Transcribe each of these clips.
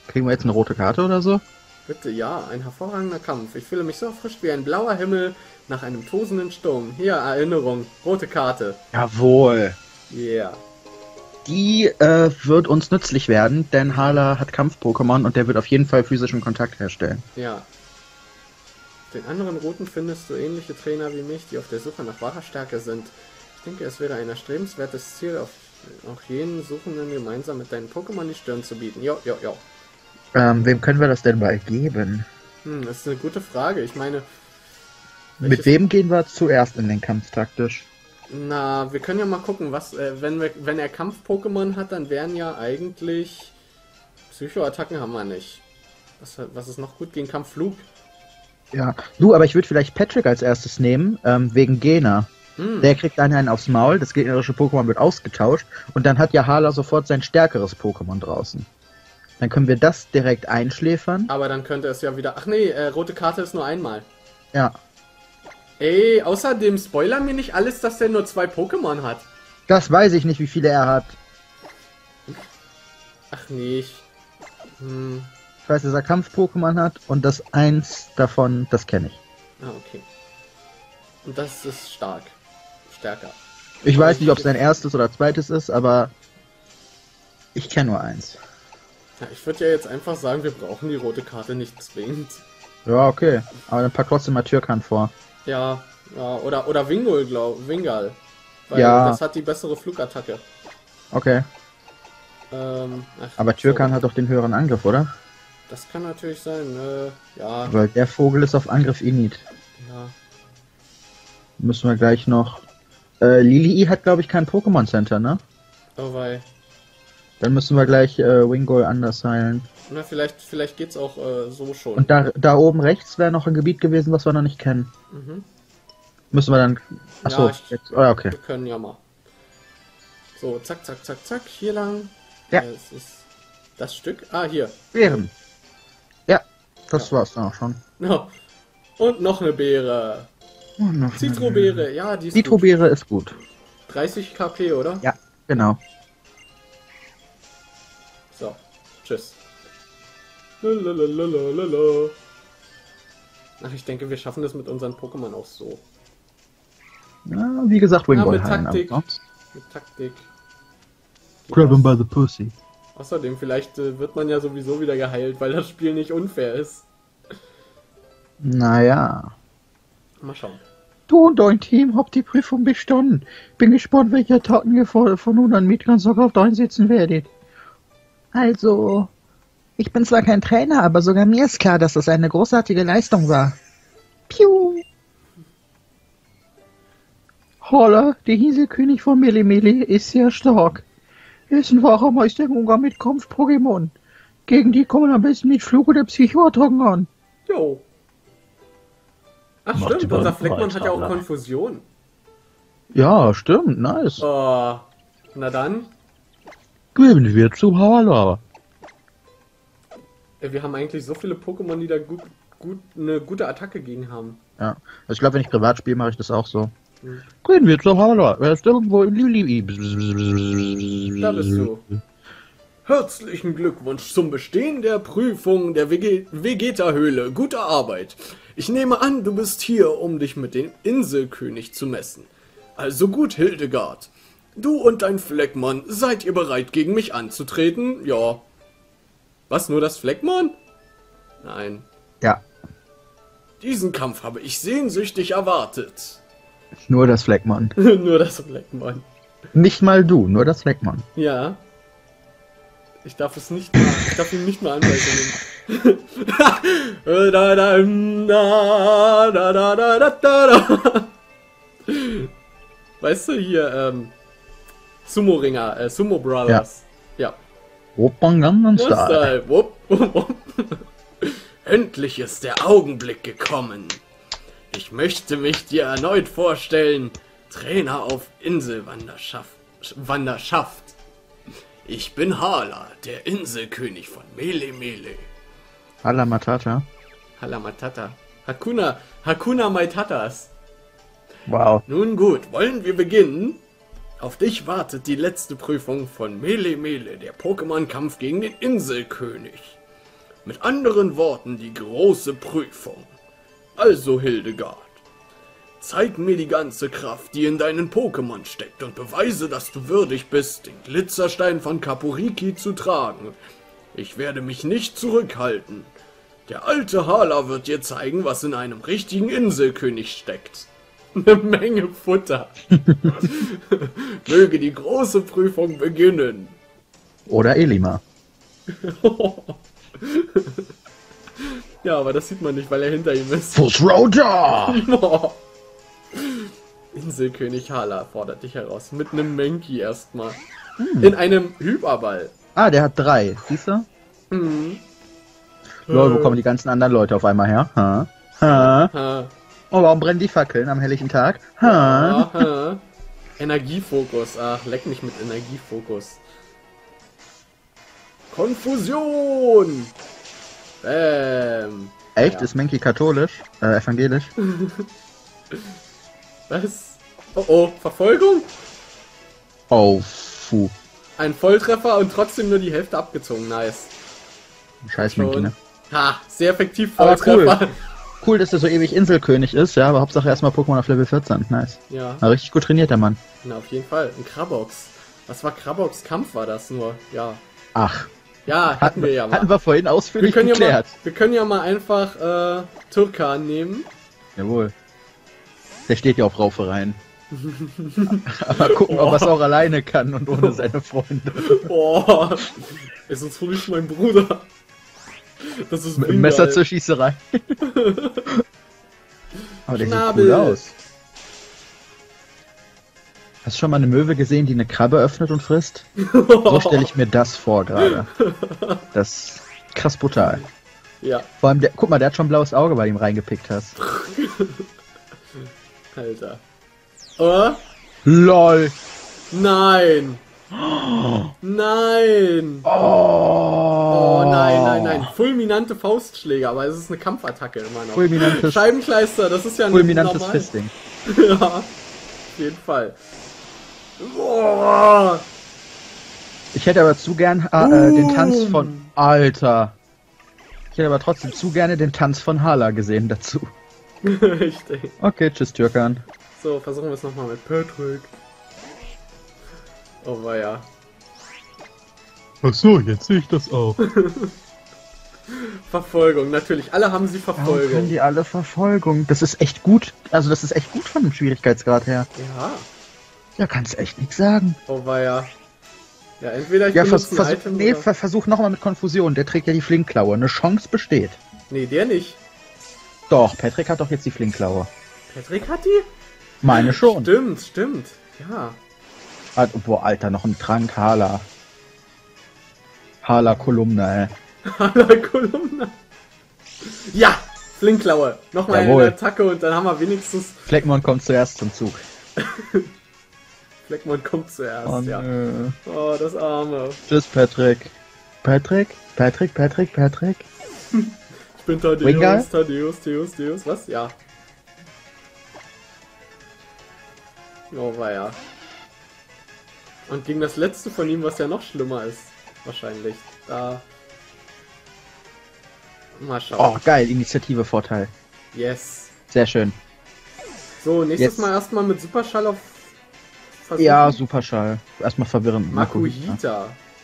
Kriegen wir jetzt eine rote Karte oder so? Bitte, ja, ein hervorragender Kampf. Ich fühle mich so erfrischt wie ein blauer Himmel nach einem tosenden Sturm. Hier, Erinnerung, rote Karte. Jawohl. Yeah. Die wird uns nützlich werden, denn Hala hat Kampf-Pokémon und der wird auf jeden Fall physischen Kontakt herstellen. Ja. Den anderen Routen findest du ähnliche Trainer wie mich, die auf der Suche nach wahrer Stärke sind. Ich denke, es wäre ein erstrebenswertes Ziel, auch jenen Suchenden gemeinsam mit deinen Pokémon die Stirn zu bieten. Jo. Wem können wir das denn mal geben? Das ist eine gute Frage. Ich meine... Mit wem gehen wir zuerst in den Kampf taktisch? Na, wir können ja mal gucken, was, wenn er Kampf-Pokémon hat, dann wären ja eigentlich... Psycho-Attacken haben wir nicht. Was ist noch gut gegen Kampfflug? Ja, du, aber ich würde vielleicht Patrick als erstes nehmen, wegen Gena. Der kriegt einen aufs Maul, das gegnerische Pokémon wird ausgetauscht und dann hat ja Hala sofort sein stärkeres Pokémon draußen. Dann können wir das direkt einschläfern. Aber dann könnte es ja wieder... Ach nee, rote Karte ist nur einmal. Ja. Ey, außerdem spoilern mir nicht alles, dass der nur 2 Pokémon hat. Das weiß ich nicht, wie viele er hat. Ach nee, Ich weiß, dass er Kampf-Pokémon hat und das eins davon, das kenne ich. Ah, okay. Und das ist stark. Stärker. Ich weiß nicht, ob es sein erstes oder zweites ist, aber ich kenne nur eins. Ja, ich würde ja jetzt einfach sagen, wir brauchen die rote Karte nicht zwingend. Ja, okay. Aber dann pack trotzdem mal Türkan vor. Ja, oder Wingal. Weil Ja. das hat die bessere Flugattacke. Okay. Aber Türkan hat doch den höheren Angriff, oder? Das kann natürlich sein, ja. Weil der Vogel ist auf Angriff Init. Ja. Müssen wir gleich noch... Lili hat, glaube ich, kein Pokémon Center, ne? Oh wei. Dann müssen wir gleich Wingull anders heilen. Na, vielleicht geht's auch so schon. Und da oben rechts wäre noch ein Gebiet gewesen, was wir noch nicht kennen. Müssen wir dann... Achso, Ja, jetzt... Oh, okay. Wir können ja mal. So, zack, hier lang. Ja. Es ist das Stück. Ah, hier. Beeren. Ja, das war's dann auch schon. Ja. Und noch eine Beere. Zitrobeere, ja, die ist Zitrobeere ist gut. 30 KP, oder? Ja, genau. So, tschüss. Lalalala. Ach, ich denke, wir schaffen das mit unseren Pokémon auch so. Ja, wie gesagt, Wingull mit heilen. Taktik. Aber Mit Taktik. grab him by the pussy. Außerdem, vielleicht wird man ja sowieso wieder geheilt, weil das Spiel nicht unfair ist. Naja. Mal schauen. Du und dein Team habt die Prüfung bestanden. Bin gespannt, welche Taten ihr von nun an mit ganz auf einsetzen werdet. Also, ich bin zwar kein Trainer, aber sogar mir ist klar, dass das eine großartige Leistung war. Piu! Holla, der Hieselkönig von Melemele ist sehr stark. Er ist ein wahrer Meister im Umgang mit Kampf-Pokémon. Gegen die kommen am besten mit Flug- oder Psychoattacken an. Jo. Ach Macht stimmt, unser überall Fleckmann hat ja auch Tabla. Konfusion. Ja, stimmt, nice. Oh, na dann. Geben wir zu Hala. Wir haben eigentlich so viele Pokémon, die da eine gute Attacke gegen haben. Ja, also ich glaube, wenn ich privat spiele, mache ich das auch so. Gehen wir zu Hala. Er ist irgendwo in Lili. Da bist du. Herzlichen Glückwunsch zum Bestehen der Prüfung der Vegeta-Höhle. Gute Arbeit. Ich nehme an, du bist hier, um dich mit dem Inselkönig zu messen. Also gut, Hildegard. Du und dein Fleckmann, seid ihr bereit, gegen mich anzutreten? Ja. Was, nur das Fleckmann? Nein. Ja, Diesen Kampf habe ich sehnsüchtig erwartet. nur das Fleckmann. Nur das Fleckmann. Nicht mal du, nur das Fleckmann. Ja. Ich darf ihn nicht mal Anweisungen. Weißt du, hier, Sumo-Ringer, Sumo Brothers. Ja. Opern Gangnam Das Style. Style. Wupp, wupp, wupp. Endlich ist der Augenblick gekommen. Ich möchte mich dir erneut vorstellen, Trainer auf Inselwanderschaft. Ich bin Hala, der Inselkönig von Melemele. Hala Matata. Halamatata. Hakuna Maitatas. Wow. Nun gut, wollen wir beginnen? Auf dich wartet die letzte Prüfung von Melemele, der Pokémon-Kampf gegen den Inselkönig. Mit anderen Worten, die große Prüfung. Also, Hildegard, zeig mir die ganze Kraft, die in deinen Pokémon steckt und beweise, dass du würdig bist, den Glitzerstein von Kaporiki zu tragen. Ich werde mich nicht zurückhalten. Der alte Hala wird dir zeigen, was in einem richtigen Inselkönig steckt. Eine Menge Futter. Möge die große Prüfung beginnen. Oder Elima. Ja, aber das sieht man nicht, weil er hinter ihm ist. Fuß Roger! Inselkönig Hala fordert dich heraus. Mit einem Mankey erstmal. In einem Hyperball. Ah, der hat 3. Siehst du? Lol, wo kommen die ganzen anderen Leute auf einmal her? Ha? Ha? Ha. Oh, warum brennen die Fackeln am helllichen Tag? Ha? Aha. Energiefokus. Ach, leck mich mit Energiefokus. Konfusion! Bäm. Echt? Ja. Ist Mankey katholisch? Evangelisch? Was? Oh oh, Verfolgung? Oh, puh. Ein Volltreffer und trotzdem nur die Hälfte abgezogen. Nice. Scheiß Mankey, ne? Ha, sehr effektiv Aber Volltreffer. Cool, dass der so ewig Inselkönig ist, ja, aber Hauptsache erstmal Pokémon auf Level 14. Nice. Ja, Na, richtig gut trainiert, der Mann. na, auf jeden Fall. Ein Krabox. Was war Krabox? Kampf war das nur. Ja. Ach, Ja, hatten wir ja mal. hatten wir vorhin ausführlich Wir geklärt. können ja mal einfach Turkan nehmen. Jawohl. Der steht ja auf Raufereien. Aber gucken, ob er es auch alleine kann und ohne seine Freunde. Boah, ist uns nicht mein Bruder. Das ist Mit dem Messer zur Schießerei. Aber der sieht cool aus. Hast du schon mal eine Möwe gesehen, die eine Krabbe öffnet und frisst? So stelle ich mir das vor gerade. Das ist krass brutal. Ja, Vor allem, guck mal, der hat schon ein blaues Auge, weil du ihm reingepickt hast. Alter. Oh? LOL! Nein! Nein! Oh nein, nein, nein. Fulminante Faustschläge, aber es ist eine Kampfattacke immer noch. Fulminantes, Scheibenkleister, das ist ja ein fulminantes normal. Fisting. Ja, auf jeden Fall. Boah. Ich hätte aber zu gern den Tanz von... Alter! Ich hätte aber trotzdem zu gerne den Tanz von Hala gesehen dazu. Richtig. Okay, tschüss Türkan. So, versuchen wir es nochmal mit Patrick. Oh weia. Ach so, jetzt sehe ich das auch. Verfolgung, natürlich. Alle haben sie Warum können Verfolgung. die alle Verfolgung? Das ist echt gut. Also das ist echt gut von dem Schwierigkeitsgrad her. Ja. Ja, kannst echt nichts sagen. Oh weia. Ja, entweder ich Ja, benutze ein Item nee, oder... versuch nochmal mit Konfusion. Der trägt ja die Flinkklaue. Eine Chance besteht. Nee, der nicht. Doch, Patrick hat doch jetzt die Flinkklaue. Patrick hat die? Meine schon. Stimmt, stimmt. Ja. Boah, Alter, noch ein Trank Hala. Hala Kolumna, ey. Hala Kolumna. Ja! Flinkklaue. Nochmal Jawohl. eine Attacke und dann haben wir wenigstens... Fleckmon kommt zuerst zum Zug. Fleckmon kommt zuerst, Oh, ja. nö. Oh, das Arme. Tschüss, Patrick. Patrick? Patrick? Ich bin Thaddeus, Wingal? Thaddeus. Was? Ja. Oh, weia. Und gegen das letzte von ihm, was ja noch schlimmer ist. Wahrscheinlich. Da. Mal schauen. Oh, geil. Initiative-Vorteil. Yes. Sehr schön. So, nächstes Jetzt. Mal erstmal mit Superschall auf... Versuchen. Ja, Superschall. Erstmal verwirrend. Makuhita.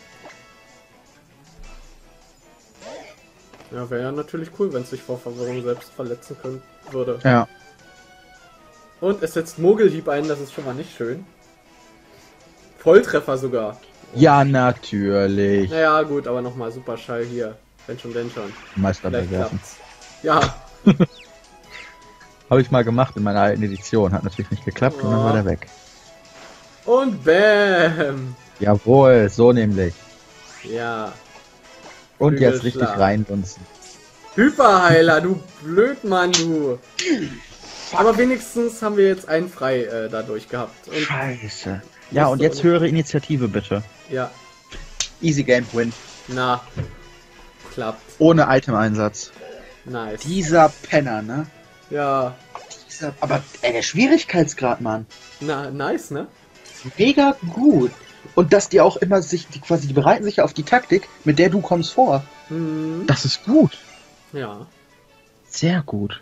Ja, wäre ja natürlich cool, wenn es sich vor Verwirrung selbst verletzen würde. Ja. Und es setzt Mogelhieb ein, das ist schon mal nicht schön. Volltreffer sogar. Ja, natürlich. Naja, gut, aber nochmal Superschall hier. Wenn schon, denn schon. Meister Vielleicht werfen. klappt's. Ja, Habe ich mal gemacht in meiner alten Edition. Hat natürlich nicht geklappt und dann war der weg. und bam! Jawohl, so nämlich. Ja. Und jetzt richtig Flügelschlag. reindunsen. Hyperheiler, du Blödmann, du. Aber wenigstens haben wir jetzt einen frei dadurch gehabt. Und, Scheiße. Ja, und jetzt höhere Initiative bitte. ja, Easy Game Win. na. Klappt. Ohne Item-Einsatz. Nice. Dieser Penner, ne? Ja. Aber der Schwierigkeitsgrad, Mann. Na, nice, ne? Mega gut. Und dass die auch immer die bereiten sich ja auf die Taktik, mit der du kommst vor. Das ist gut. Ja. Sehr gut.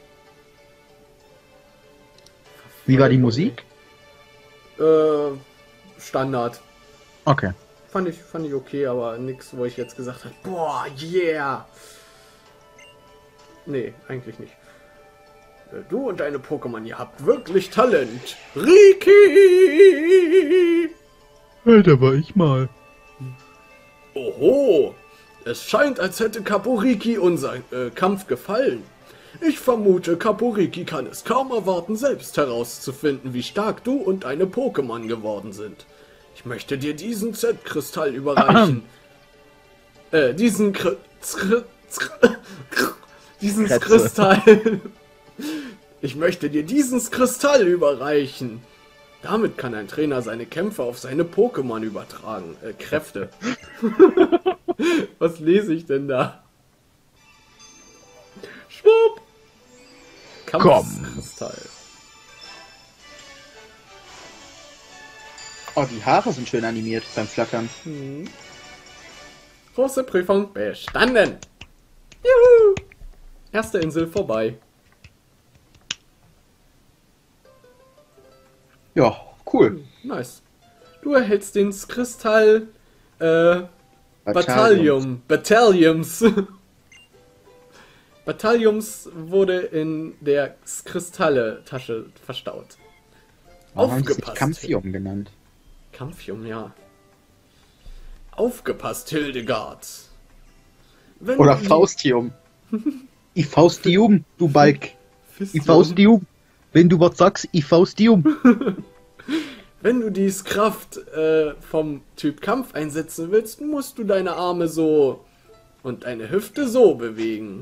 Wie war die Musik? Standard. Okay. Fand ich okay, aber nix, wo ich jetzt gesagt habe, boah, yeah. Nee, eigentlich nicht. Du und deine Pokémon, ihr habt wirklich Talent. Riki! Da war ich mal. Oho, es scheint, als hätte Kaporiki unser Kampf gefallen. Ich vermute, Kaporiki kann es kaum erwarten, selbst herauszufinden, wie stark du und deine Pokémon geworden sind. Ich möchte dir diesen Z-Kristall überreichen. Diesen Kristall. Ich möchte dir diesen Kristall überreichen. Damit kann ein Trainer seine Kämpfe auf seine Pokémon übertragen. Kräfte. Was lese ich denn da? Schwupp! Kampfkristall. Oh, die Haare sind schön animiert beim Flackern. Große Prüfung bestanden. Juhu! Erste Insel vorbei. Ja, cool. Nice. Du erhältst den Kristall Battaliums. Battaliums wurde in der Kristalle-Tasche verstaut. Warum haben sie sich Aufgepasst. Kampfium genannt? Kampfium, ja. Aufgepasst, Hildegard. Wenn Oder du die- Faustium. Ich Faustium, du Balk. Ich Fistium. Faustium. Wenn du was sagst, ich Faustium. Wenn du dies Kraft vom Typ Kampf einsetzen willst, musst du deine Arme so und deine Hüfte so bewegen.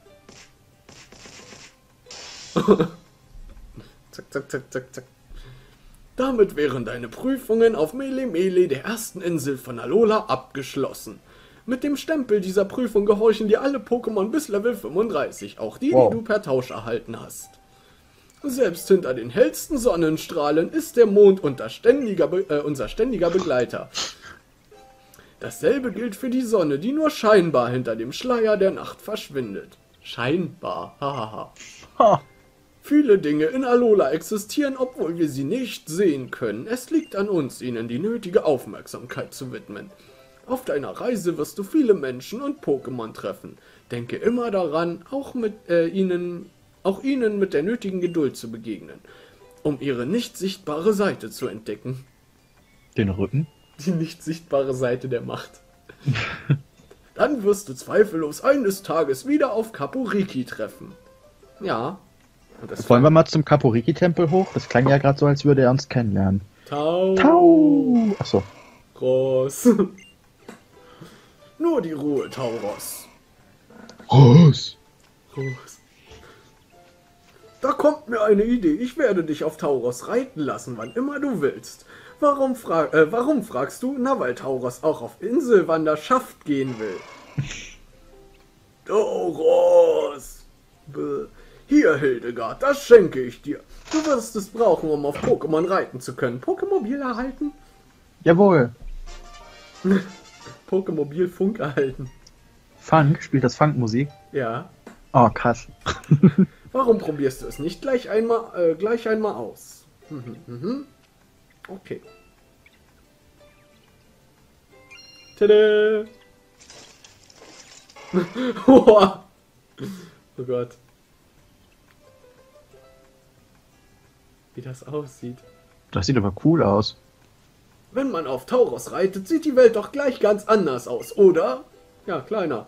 Zack, zack, zack, zack, zack. Damit wären deine Prüfungen auf Mele Mele, der ersten Insel von Alola, abgeschlossen. Mit dem Stempel dieser Prüfung gehorchen dir alle Pokémon bis Level 35, auch die, Wow. die du per Tausch erhalten hast. Selbst hinter den hellsten Sonnenstrahlen ist der Mond unser ständiger Begleiter. Dasselbe gilt für die Sonne, die nur scheinbar hinter dem Schleier der Nacht verschwindet. Scheinbar, hahaha. Ha. Viele Dinge in Alola existieren, obwohl wir sie nicht sehen können. Es liegt an uns, ihnen die nötige Aufmerksamkeit zu widmen. Auf deiner Reise wirst du viele Menschen und Pokémon treffen. Denke immer daran, auch ihnen mit der nötigen Geduld zu begegnen, um ihre nicht sichtbare Seite zu entdecken. Den Rücken? Die nicht sichtbare Seite der Macht. Dann wirst du zweifellos eines Tages wieder auf Kaporiki treffen. Ja. Und das Wollen wir mal zum Kaporiki-Tempel hoch? Das klang ja gerade so, als würde er uns kennenlernen. Tau. Tau! Achso. Groß. Nur die Ruhe, Tauros. Groß. Groß. Da kommt mir eine Idee. Ich werde dich auf Tauros reiten lassen, wann immer du willst. Warum fragst du? Na, weil Tauros auch auf Inselwanderschaft gehen will. Tauros! Bäh. Hier, Hildegard, das schenke ich dir. Du wirst es brauchen, um auf Pokémon reiten zu können. Pokémobil erhalten? Jawohl. Pokémobil-Funk erhalten. Funk? Spielt das Funkmusik? Ja. Oh, krass. Warum probierst du es nicht gleich einmal aus? Okay. Tada! Oh Gott. Wie das aussieht. Das sieht aber cool aus. Wenn man auf Tauros reitet, sieht die Welt doch gleich ganz anders aus, oder? Ja, kleiner.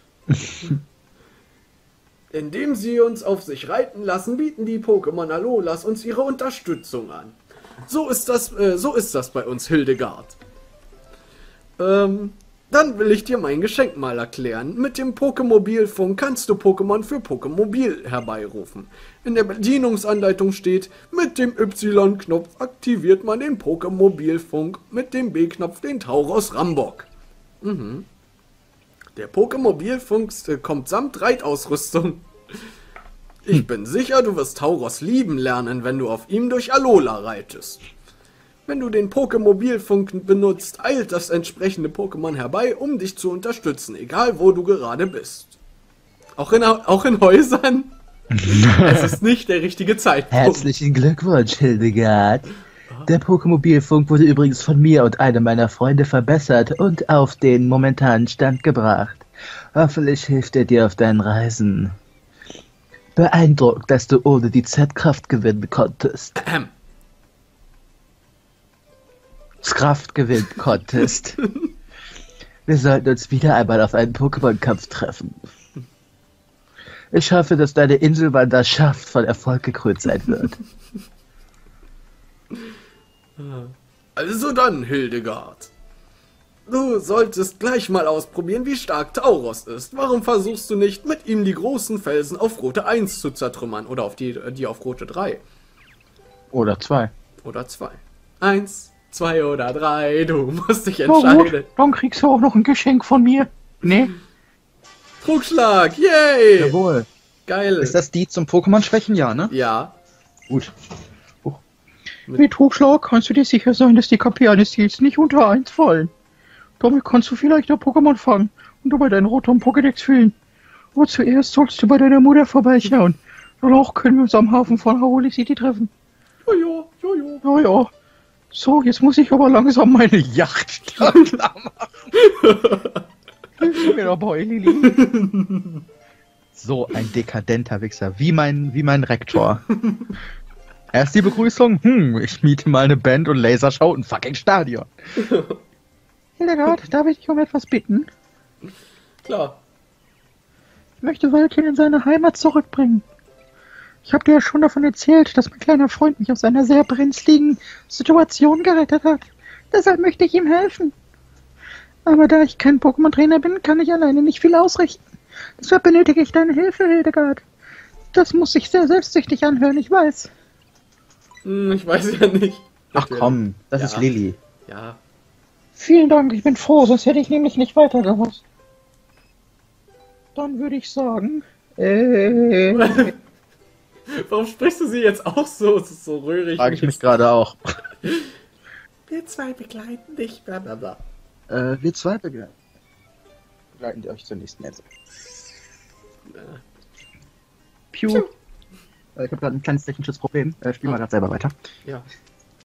Indem sie uns auf sich reiten lassen, bieten die Pokémon Alolas uns ihre Unterstützung an. So ist das bei uns, Hildegard. Dann will ich dir mein Geschenk mal erklären. Mit dem Pokémobil-Funk kannst du Pokémon für Pokémobil herbeirufen. In der Bedienungsanleitung steht, mit dem Y-Knopf aktiviert man den Pokémobil-Funk, mit dem B-Knopf den Tauros Rambock. Der Pokémobil-Funk kommt samt Reitausrüstung. Ich bin sicher, du wirst Tauros lieben lernen, wenn du auf ihm durch Alola reitest. Wenn du den Pokémobilfunk benutzt, eilt das entsprechende Pokémon herbei, um dich zu unterstützen, egal wo du gerade bist. Auch in Häusern. Es ist nicht der richtige Zeitpunkt. Herzlichen Glückwunsch, Hildegard. Der Pokémobilfunk wurde übrigens von mir und einem meiner Freunde verbessert und auf den momentanen Stand gebracht. Hoffentlich hilft er dir auf deinen Reisen. Beeindruckt, dass du ohne die Z-Kraft gewinnen konntest. Kraft gewinnen konntest. Wir sollten uns wieder einmal auf einen Pokémon-Kampf treffen. Ich hoffe, dass deine Inselwanderschaft von Erfolg gekrönt sein wird. Also dann, Hildegard. Du solltest gleich mal ausprobieren, wie stark Tauros ist. Warum versuchst du nicht, mit ihm die großen Felsen auf Route 1 zu zertrümmern? Oder auf die auf Route 3? Oder 2. Oder 2. 1, 2 oder 3, du musst dich Na entscheiden. gut, dann kriegst du auch noch ein Geschenk von mir. Ne? Trugschlag, yay! Jawohl. Geil. Ist das die zum Pokémon-Schwächen? Ja, ne? Ja. Gut. Mit Trugschlag kannst du dir sicher sein, dass die KP eines Ziels nicht unter 1 fallen. Damit kannst du vielleicht auch Pokémon fangen und dabei deinen Rotom Pokédex füllen. Aber zuerst sollst du bei deiner Mutter vorbeischauen. Danach können wir uns am Hafen von Haroli City treffen. Jojo, jojo. Ja, ja. So, jetzt muss ich aber langsam meine Yacht klar machen. Hilfst du mir dabei, Lili? So ein dekadenter Wichser. Wie mein Rektor. Erst die Begrüßung. Ich miete mal eine Band und Lasershow ein fucking Stadion. Hildegard, darf ich dich um etwas bitten? Klar. Ich möchte Valkin in seine Heimat zurückbringen. Ich habe dir ja schon davon erzählt, dass mein kleiner Freund mich aus einer sehr brenzligen Situation gerettet hat. Deshalb möchte ich ihm helfen. Aber da ich kein Pokémon-Trainer bin, kann ich alleine nicht viel ausrichten. Deshalb benötige ich deine Hilfe, Hildegard. Das muss sich sehr selbstsüchtig anhören, ich weiß. Ich weiß ja nicht. Ach komm, das ist Lilly. Ja. Vielen Dank, ich bin froh, sonst hätte ich nämlich nicht weiter gewusst. Dann würde ich sagen, Warum sprichst du sie jetzt auch so? Es ist so rührig. Frage ich mich gerade auch. Wir zwei begleiten dich, bla bla bla. Wir zwei begleiten euch zur nächsten Insel. Piu. Ich habe gerade ein kleines technisches Problem. Spiel mal gerade selber weiter. Ja.